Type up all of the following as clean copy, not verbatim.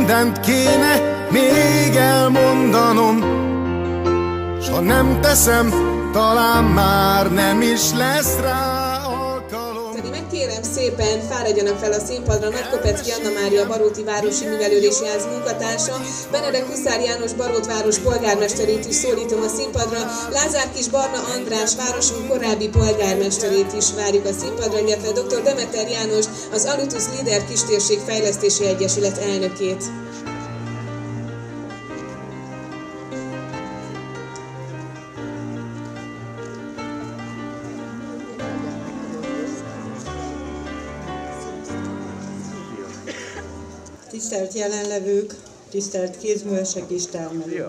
mindent kéne még elmondanom, s ha nem teszem, talán már nem is lesz rá alkalom. Kérem szépen, fáradjanak fel a színpadra Nagykopecki Anna Mária Baróti Városi Művelődési Ház munkatársa, Benedek Huszár János Barótváros polgármesterét is szólítom a színpadra, Lázár Kis Barna András városunk korábbi polgármesterét is várjuk a színpadra, illetve dr. Demeter János, az Alutus Lider Kistérség Fejlesztési Egyesület elnökét. Tisztelt jelenlevők, tisztelt kézművesek és termelők!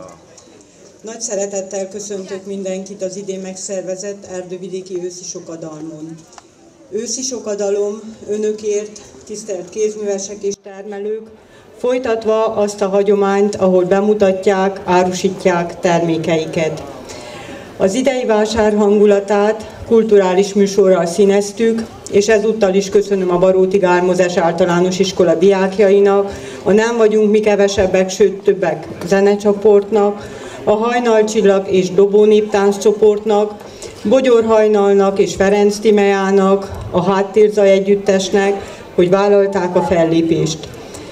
Nagy szeretettel köszöntök mindenkit az idén megszervezett Erdővidéki őszi sokadalmon. Őszi sokadalom önökért, tisztelt kézművesek és termelők, folytatva azt a hagyományt, ahol bemutatják, árusítják termékeiket. Az idei vásár hangulatát kulturális műsorral színeztük, és ezúttal is köszönöm a Baróti Gálmozes Általános Iskola diákjainak, a Nem vagyunk mi kevesebbek, sőt többek zenecsoportnak, a Hajnalcsillag és Dobó Néptánc csoportnak, Bogyor Hajnalnak és Ferenc Timeának, a Háttérzaj együttesnek, hogy vállalták a fellépést.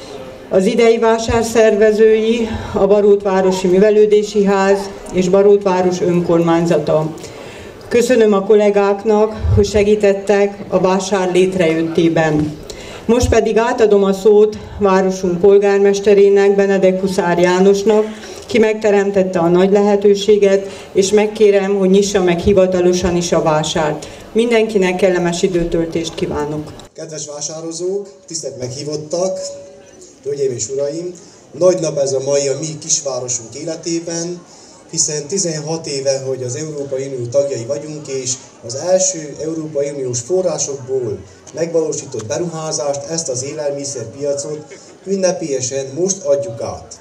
Az idei vásár szervezői a Barótvárosi Művelődési Ház és Barótváros önkormányzata. Köszönöm a kollégáknak, hogy segítettek a vásár létrejöttében. Most pedig átadom a szót városunk polgármesterének, Benedek Huszár Jánosnak, ki megteremtette a nagy lehetőséget, és megkérem, hogy nyissa meg hivatalosan is a vásárt. Mindenkinek kellemes időtöltést kívánok! Kedves vásározók, tisztelt meghívottak, hölgyeim és uraim! Nagy nap ez a mai a mi kisvárosunk életében, hiszen 16 éve, hogy az Európai Unió tagjai vagyunk, és az első Európai Uniós forrásokból megvalósított beruházást, ezt az élelmiszerpiacot ünnepélyesen most adjuk át.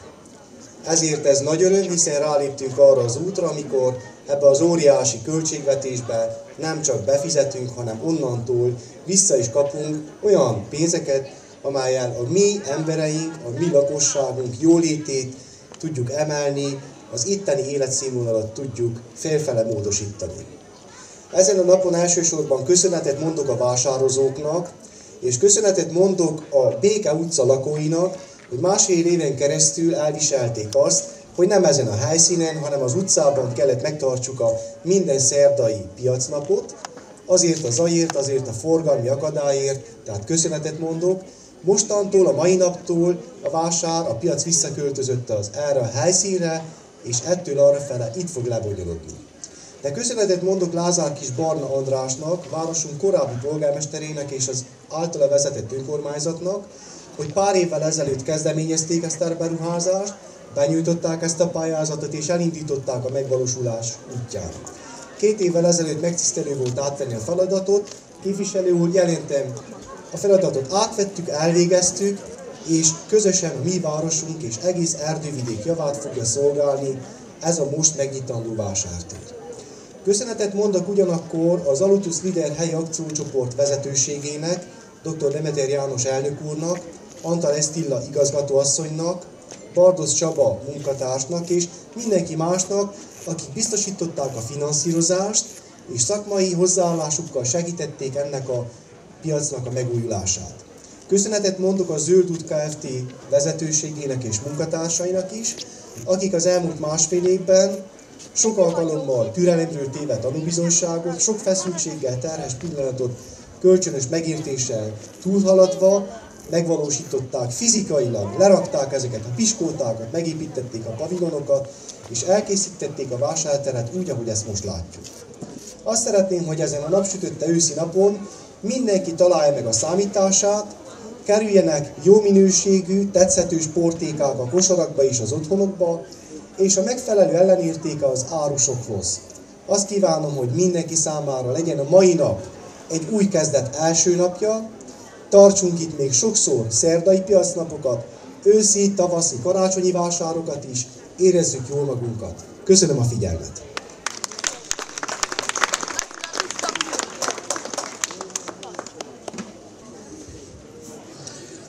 Ezért ez nagy öröm, hiszen ráléptünk arra az útra, amikor ebbe az óriási költségvetésbe nem csak befizetünk, hanem onnantól vissza is kapunk olyan pénzeket, amellyel a mi embereink, a mi lakosságunk jólétét tudjuk emelni, az itteni életszínvonalat tudjuk felfele módosítani. Ezen a napon elsősorban köszönetet mondok a vásározóknak, és köszönetet mondok a Béke utca lakóinak, hogy másfél éven keresztül elviselték azt, hogy nem ezen a helyszínen, hanem az utcában kellett megtartsuk a minden szerdai piacnapot, azért a zajért, azért a forgalmi akadályért, tehát köszönetet mondok. Mostantól, a mai naptól a vásár, a piac visszaköltözött erre a helyszínre, és ettől arrafele itt fog lebonyolódni. De köszönetet mondok Lázár Kis Barna Andrásnak, városunk korábbi polgármesterének és az általa vezetett önkormányzatnak, hogy pár évvel ezelőtt kezdeményezték ezt a beruházást, benyújtották ezt a pályázatot és elindították a megvalósulás útján. 2 évvel ezelőtt megtisztelő volt átvenni a feladatot, képviselő úr, jelentem, a feladatot átvettük, elvégeztük, és közösen a mi városunk és egész Erdővidék javát fogja szolgálni ez a most megnyitandó vásártér. Köszönetet mondok ugyanakkor az Alutus Lider helyi akciócsoport vezetőségének, dr. Demeter János elnök úrnak, Antal Esztilla igazgatóasszonynak, Bardosz Csaba munkatársnak és mindenki másnak, akik biztosították a finanszírozást és szakmai hozzáállásukkal segítették ennek a piacnak a megújulását. Köszönetet mondok a Zöld út Kft. Vezetőségének és munkatársainak is, akik az elmúlt másfél évben sok alkalommal türelemről téve tanúbizonyságot, sok feszültséggel, terhes pillanatot kölcsönös megértéssel túlhaladva megvalósították fizikailag, lerakták ezeket a piskótákat, megépítették a pavilonokat, és elkészítették a vásárteret úgy, ahogy ezt most látjuk. Azt szeretném, hogy ezen a napsütötte őszi napon mindenki találja meg a számítását, kerüljenek jó minőségű, tetszetős portékák a kosarakba és az otthonokba, és a megfelelő ellenértéke az árusokhoz. Azt kívánom, hogy mindenki számára legyen a mai nap egy új kezdet első napja, tartsunk itt még sokszor szerdai piacnapokat, őszi, tavaszi, karácsonyi vásárokat is, érezzük jól magunkat. Köszönöm a figyelmet!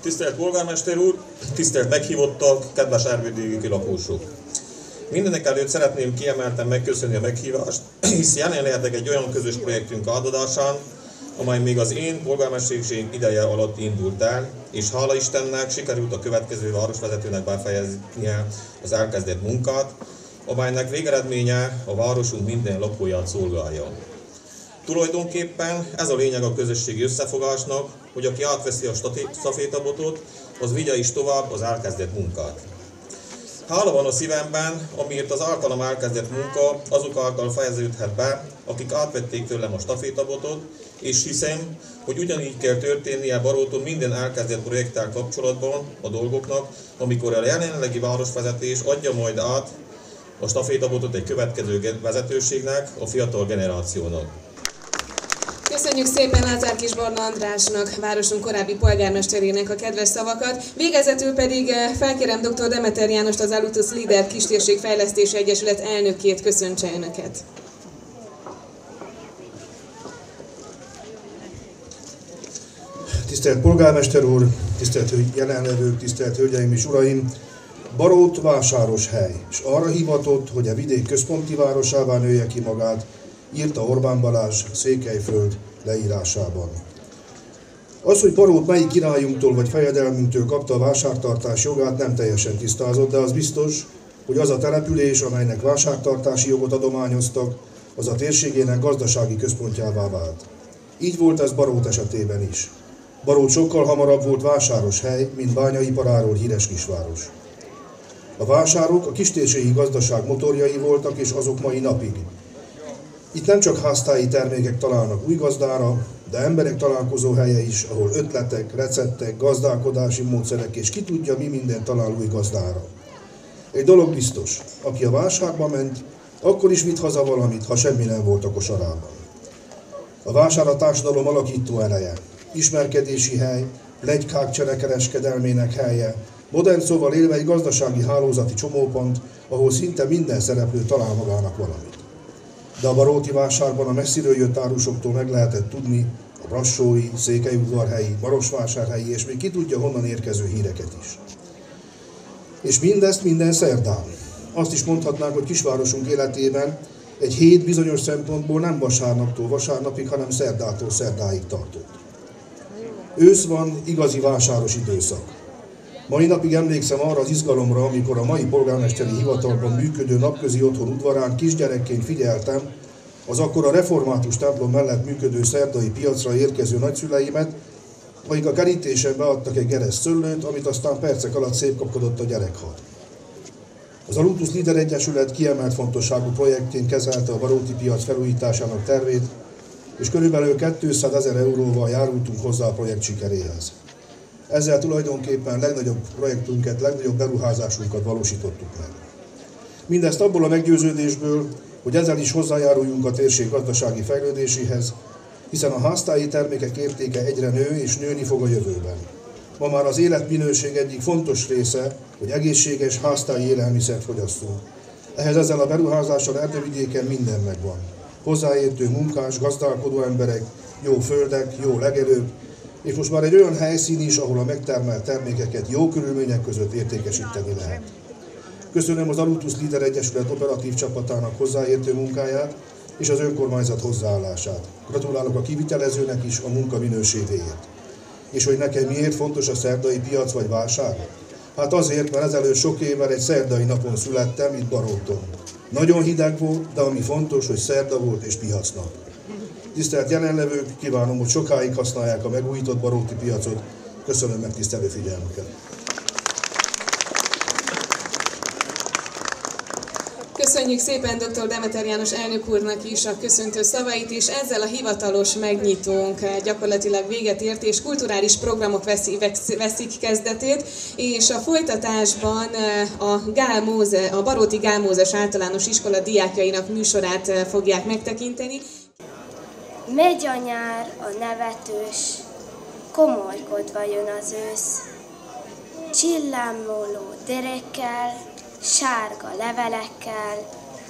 Tisztelt polgármester úr, tisztelt meghívottak, kedves árvidéki lakósok! Mindenek előtt szeretném kiemelten megköszönni a meghívást, hisz jelen lehetek egy olyan közös projektünk átadásán, amely még az én polgármesterség ideje alatt indult el, és hála Istennek sikerült a következő városvezetőnek befejeznie az elkezdett munkát, amelynek végeredménye a városunk minden lakóját szolgálja. Tulajdonképpen ez a lényeg a közösségi összefogásnak, hogy aki átveszi a stafétabotot, az vigye is tovább az elkezdett munkát. Hála van a szívemben, amiért az általam elkezdett munka azok által fejeződhet be, akik átvették tőlem a stafétabotot, és hiszem, hogy ugyanígy kell történnie Baróton minden elkezdett projekttel kapcsolatban a dolgoknak, amikor a jelenlegi városvezetés adja majd át a stafétabotot egy következő vezetőségnek, a fiatal generációnak. Köszönjük szépen Lázár Kisbarna Andrásnak, városunk korábbi polgármesterének a kedves szavakat. Végezetül pedig felkérem dr. Demeter Jánost, az Alutus Leader Kistérségfejlesztési Egyesület elnökét köszöntse önöket. Tisztelt polgármester úr, tisztelt jelenlevők, tisztelt hölgyeim és uraim! Barót vásáros hely, és arra hivatott, hogy a vidék központi városává nője ki magát, írta Orbán Balázs Székelyföld leírásában. Az, hogy Barót melyik királyunktól vagy fejedelmünktől kapta a vásártartás jogát, nem teljesen tisztázott, de az biztos, hogy az a település, amelynek vásártartási jogot adományoztak, az a térségének gazdasági központjává vált. Így volt ez Barót esetében is. Barót sokkal hamarabb volt vásáros hely, mint bányaiparáról híres kisváros. A vásárok a kistérségi gazdaság motorjai voltak, és azok mai napig. Itt nem csak háztáji termékek találnak új gazdára, de emberek találkozó helye is, ahol ötletek, receptek, gazdálkodási módszerek és ki tudja mi minden talál új gazdára. Egy dolog biztos, aki a vásárba ment, akkor is vitt haza valamit, ha semmi nem volt a kosarában. A vásár a társadalom alakító ereje, ismerkedési hely, pletykák cserekereskedelmének helye, modern szóval élve egy gazdasági hálózati csomópont, ahol szinte minden szereplő talál magának valamit. De a baróti vásárban a messziről jött árusoktól meg lehetett tudni a brassói, székelyudvarhelyi, marosvásárhelyi és még ki tudja honnan érkező híreket is. És mindezt minden szerdán. Azt is mondhatnánk, hogy kisvárosunk életében egy hét bizonyos szempontból nem vasárnaptól vasárnapig, hanem szerdától szerdáig tartott. Ősz van, igazi vásáros időszak. Mai napig emlékszem arra az izgalomra, amikor a mai polgármesteri hivatalban működő napközi otthon udvarán kisgyerekként figyeltem az akkor a református templom mellett működő szerdai piacra érkező nagyszüleimet, akik a kerítésen beadtak egy gereszt szőlőt, amit aztán percek alatt szétkapkodott a gyerekhal. Az Alutus Leader Egyesület kiemelt fontosságú projektként kezelte a baróti piac felújításának tervét, és körülbelül 200 000 euróval járultunk hozzá a projekt sikeréhez. Ezzel tulajdonképpen legnagyobb projektünket, legnagyobb beruházásunkat valósítottuk meg. Mindezt abból a meggyőződésből, hogy ezzel is hozzájáruljunk a térség gazdasági fejlődéséhez, hiszen a háztáji termékek értéke egyre nő és nőni fog a jövőben. Ma már az életminőség egyik fontos része, hogy egészséges háztáji élelmiszert fogyasszunk. Ehhez ezzel a beruházással Erdővidéken minden megvan. Hozzáértő munkás, gazdálkodó emberek, jó földek, jó legelők, és most már egy olyan helyszín is, ahol a megtermelt termékeket jó körülmények között értékesíteni lehet. Köszönöm az Alutus Leader Egyesület operatív csapatának hozzáértő munkáját és az önkormányzat hozzáállását. Gratulálok a kivitelezőnek is a munka minőségéért. És hogy nekem miért fontos a szerdai piac vagy vásár? Hát azért, mert ezelőtt sok évvel egy szerdai napon születtem itt Baróton. Nagyon hideg volt, de ami fontos, hogy szerda volt és piacnap. Tisztelt jelenlevők, kívánom, hogy sokáig használják a megújított baróti piacot. Köszönöm megtisztelő figyelmüket. Köszönjük szépen dr. Demeter János elnök úrnak is a köszöntő szavait, és ezzel a hivatalos megnyitónk gyakorlatilag véget ért, és kulturális programok veszik kezdetét, és a folytatásban a Baróti Gál Mózes Általános Iskola diákjainak műsorát fogják megtekinteni. Megy a nyár, a nevetős, komorkodva jön az ősz. Csillámlóló derekkel, sárga levelekkel,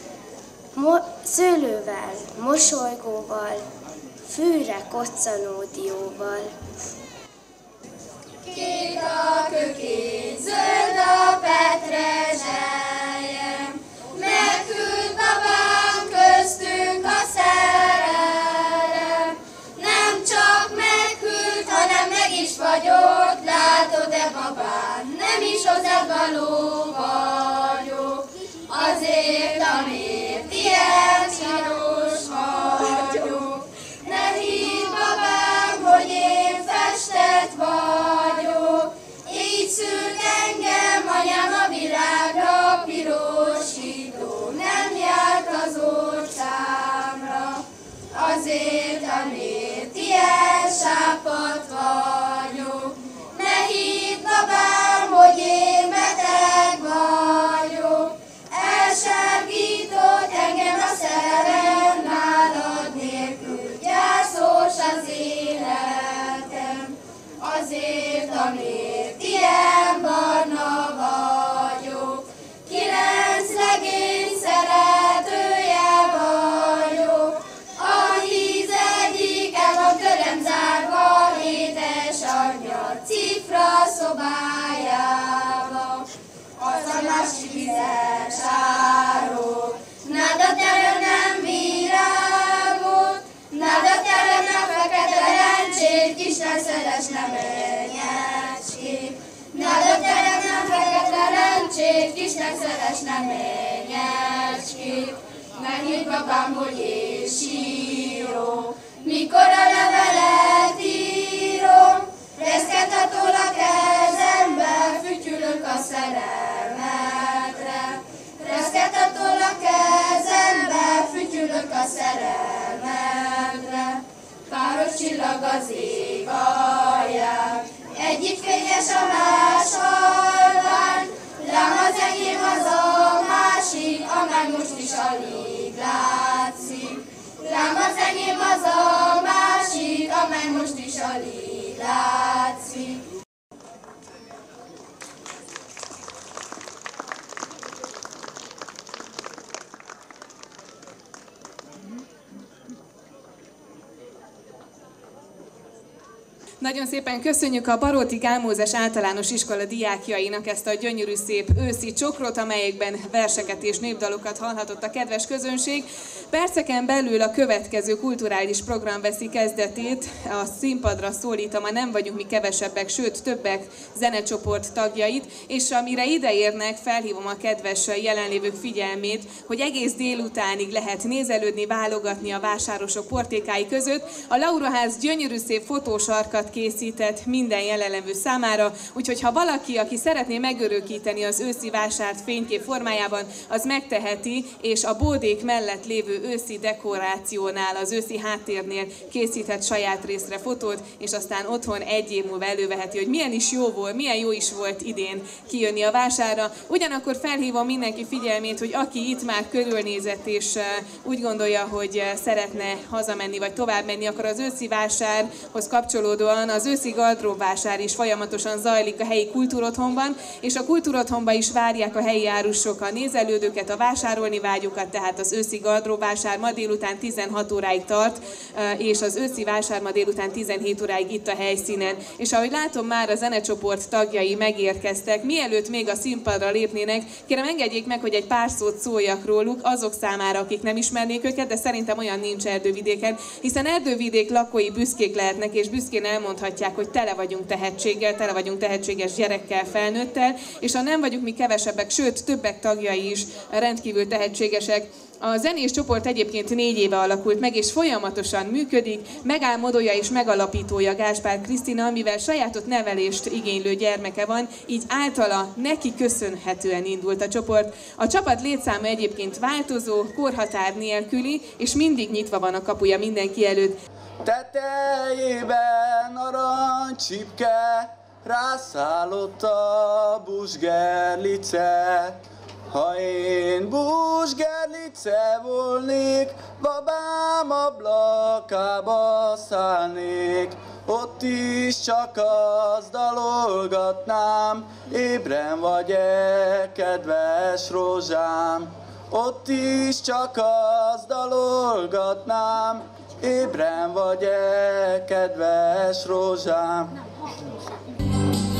szőlővel, mosolygóval, fűre koccanó dióval. kék a kökény, zöld a petrezselye. Megküld babám köztünk a szerelem. Nem csak megküld, hanem meg is vagyok, látod-e babám, nem is hozzád való vagyok. Azért, amért ilyen csinos vagyok. Ne hidd babám, hogy én festett vagyok. Így szült engem anyám a világra, pirosító nem járt az orcámra. Azért, amért ilyen sápadt vagyok. Ne hidd babám, hogy én beteg vagyok. Elsárgított engem a szerelem, nálad nélkül gyászos az életem. Azért, amért ilyen barna vagyok. 9 legény szeretője vagyok. A híz egyik el van tőlem zárva, édesanyja cifra szobájába. Az a másik vizes árok, nád a terem nem virágot, nád a terem nem fekete lencsét, Isten szeles nem elnyecskét. Nád a terem nem fekete lencsét, Isten szeles nem elnyecskét. Ne hidd babám, hogy én sírok, mikor a levelet írom, reszkethatol a kezembe, fütyülök a szerelmedre. Reszkethatol a kezembe, fütyülök a szerelmedre. Páros csillag az ég alján, egyik fényes a más halvány, lám az enyém az a másik, amely most is alig látszik. Lám az enyém az a másik, amely most is alig látszik. Nagyon szépen köszönjük a Baróti Gálmózes Általános Iskola diákjainak ezt a gyönyörű szép őszi csokrot, amelyekben verseket és népdalokat hallhatott a kedves közönség. Perceken belül a következő kulturális program veszi kezdetét. A színpadra szólítom a Nem vagyunk mi kevesebbek, sőt többek zenecsoport tagjait, és amire ideérnek, felhívom a kedves jelenlévők figyelmét, hogy egész délutánig lehet nézelődni, válogatni a vásárosok portékái között. A Lauraház gyönyörű szép fotósarkat készített minden jelenlevő számára, úgyhogy ha valaki, aki szeretné megörökíteni az őszi vásárt fénykép formájában, az megteheti, és a bódék mellett lévő őszi dekorációnál, az őszi háttérnél készíthet saját részre fotót, és aztán otthon egy év múlva előveheti, hogy milyen is jó volt, milyen jó is volt idén kijönni a vásárra. Ugyanakkor felhívom mindenki figyelmét, hogy aki itt már körülnézett, és úgy gondolja, hogy szeretne hazamenni, vagy tovább menni, akkor az őszi vásárhoz kapcsolódóan az őszi gardróbvásár is folyamatosan zajlik a helyi kultúrotthonban, és a kultúrotthonban is várják a helyi árusok a nézelődőket, a vásárolni vágyókat, tehát az őszi gardróbvásár ma délután 16 óráig tart, és az őszi vásár ma délután 17 óráig itt a helyszínen. És ahogy látom, már a zenecsoport tagjai megérkeztek. Mielőtt még a színpadra lépnének, kérem engedjék meg, hogy egy pár szót szóljak róluk azok számára, akik nem ismernék őket, de szerintem olyan nincs Erdővidéken, hiszen Erdővidék lakói büszkék lehetnek, és büszkén elmondhatják, hogy tele vagyunk tehetséggel, tele vagyunk tehetséges gyerekkel, felnőttel, és ha nem vagyunk mi kevesebbek, sőt többek tagjai is rendkívül tehetségesek. A zenés csoport egyébként 4 éve alakult meg, és folyamatosan működik. Megálmodója és megalapítója Gáspár Krisztina, amivel sajátos nevelést igénylő gyermeke van, így általa neki köszönhetően indult a csoport. A csapat létszáma egyébként változó, korhatár nélküli, és mindig nyitva van a kapuja mindenki előtt. Tetejében aranycsipke, rászállott a Busgerlice. Ha én Busgerlice volnék, babám ablakába szállnék. Ott is csak azt dalolgatnám, ébren vagy-e, kedves rózsám. Ott is csak azt dalolgatnám, ébren vagy-e, kedves rózsám.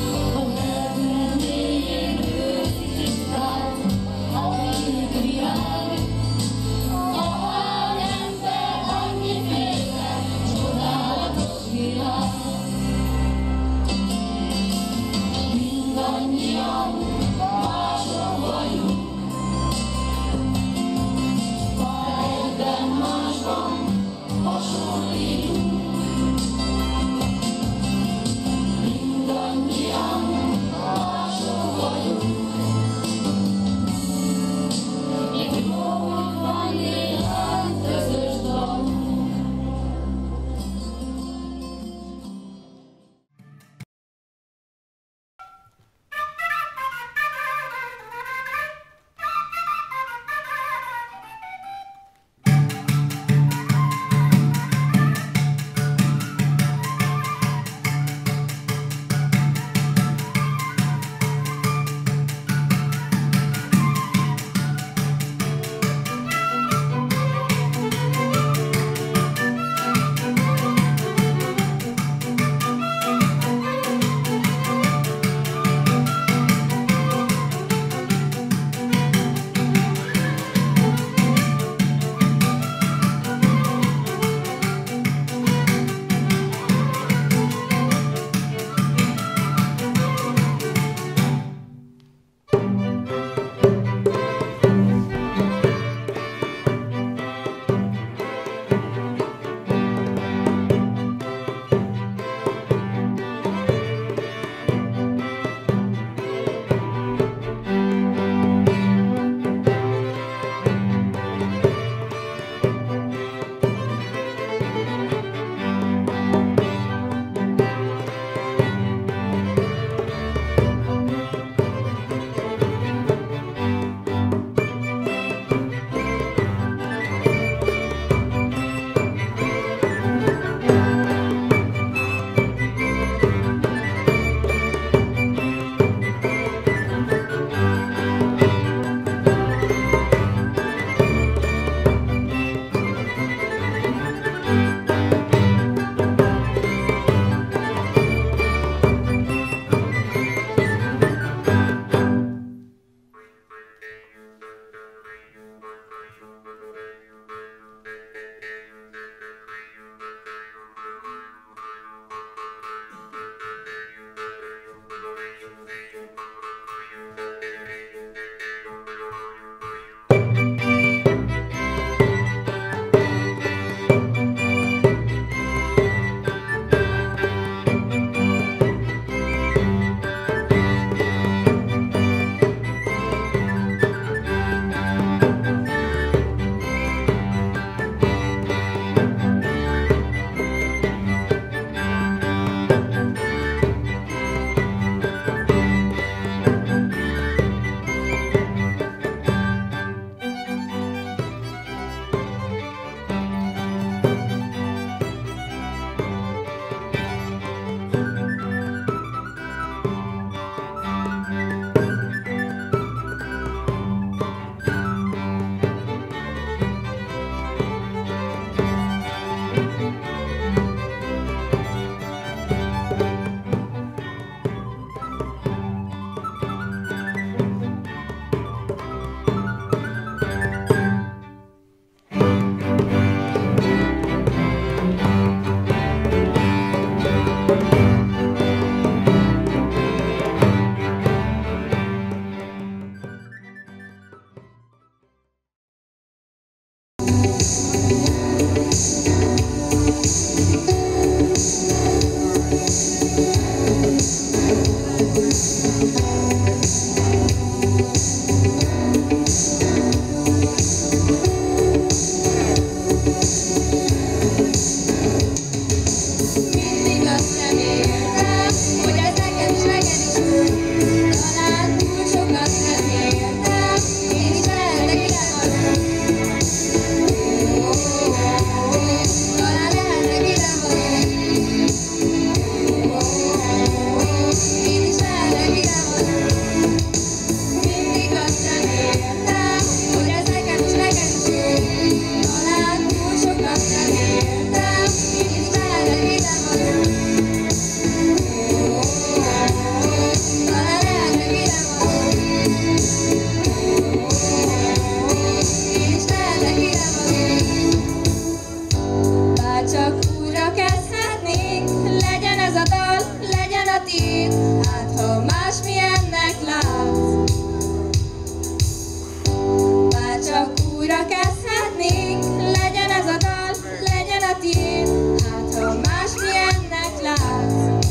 újra kezdhetnénk, legyen ez a dal, legyen a tiéd, hát ha másmilyennek látsz.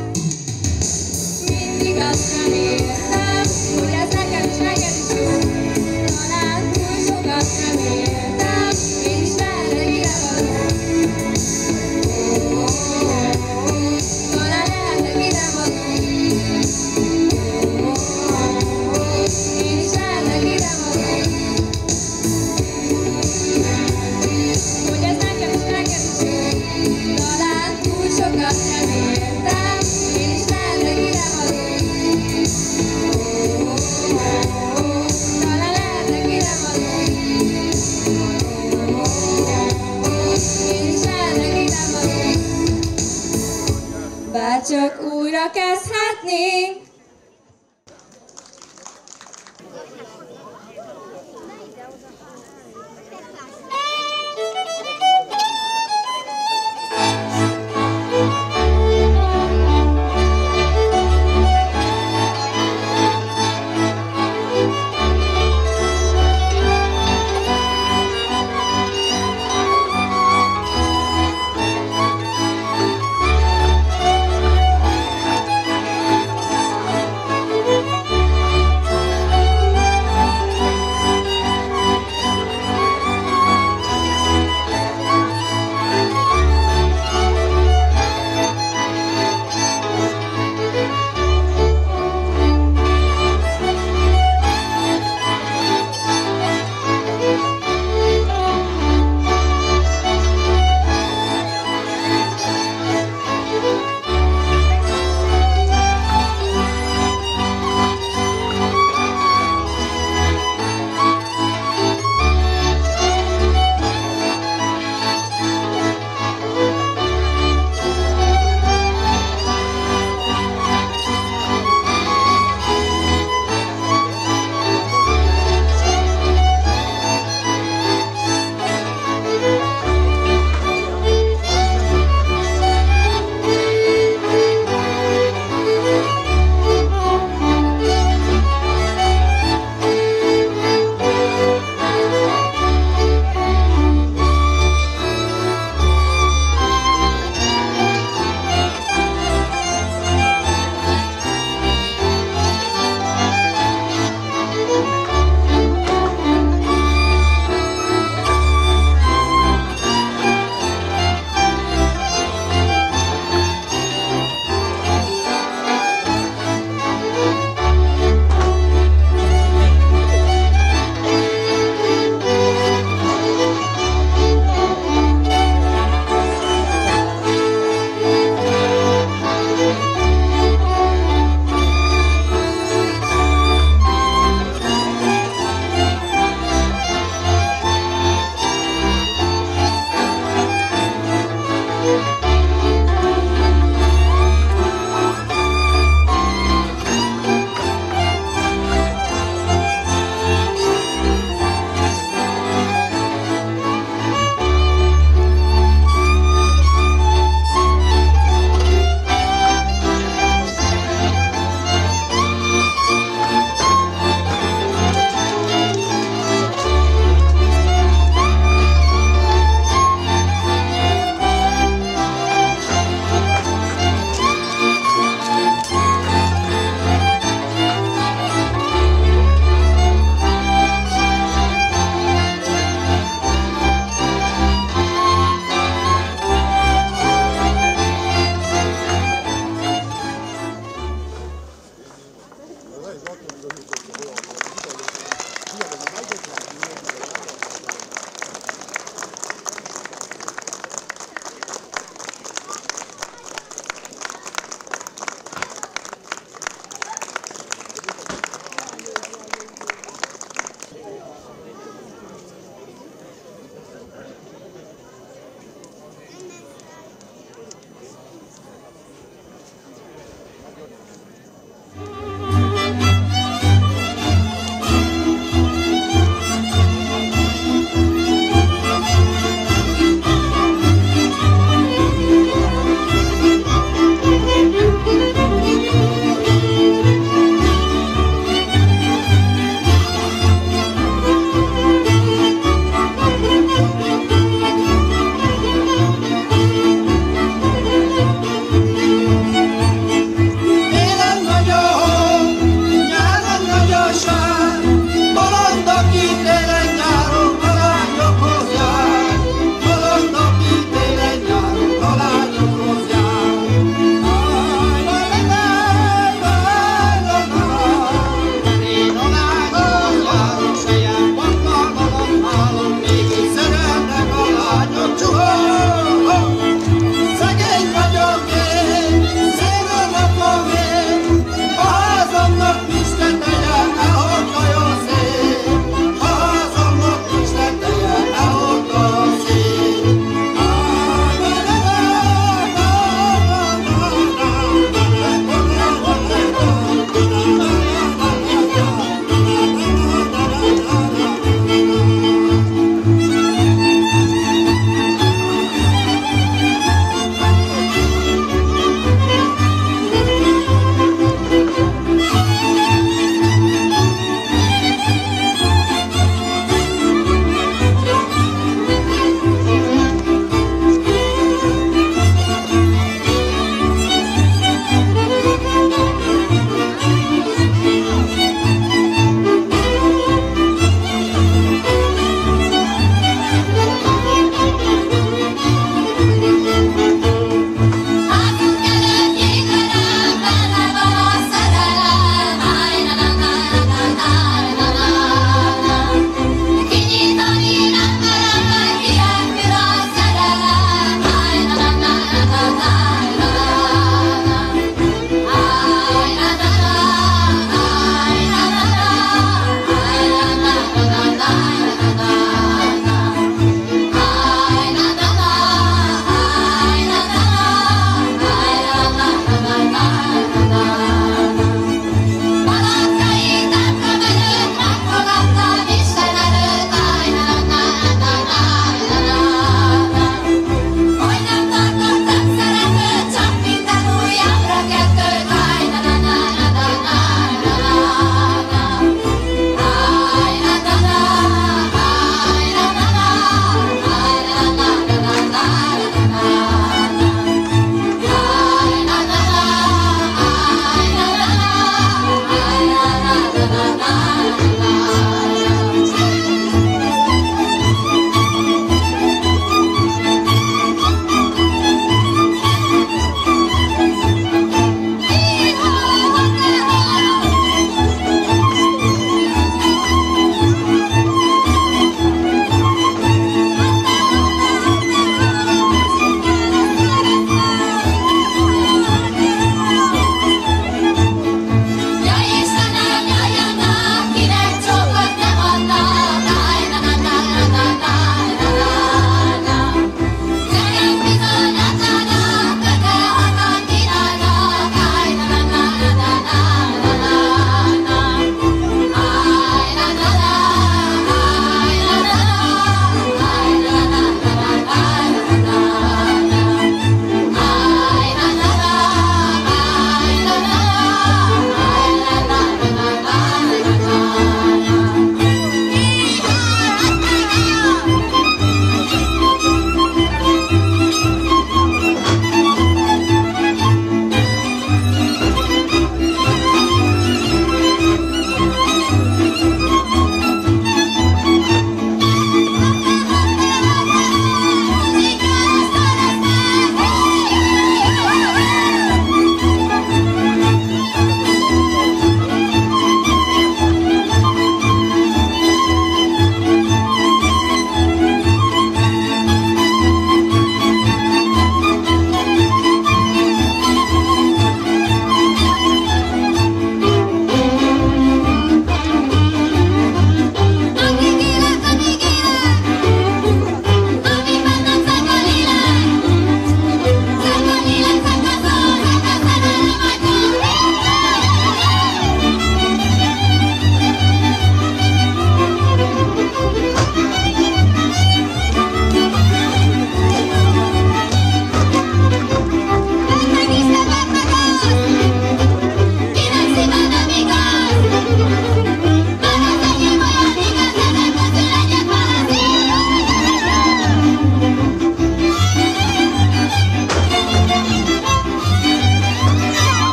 Mindig azt reméltem, hogy ez nekem is neked is jó, talán túl sokat reméltem, én is lehetek idevaló. Talán lehetek idevaló. Én is lehetek idevaló. Hogy ez nekem is neked is jó, talán túl sokat reméltem, én is lehetek idevaló. Talán lehetek idevaló. Én is lehetek idevaló. Bárcsak újra kezdhetnénk,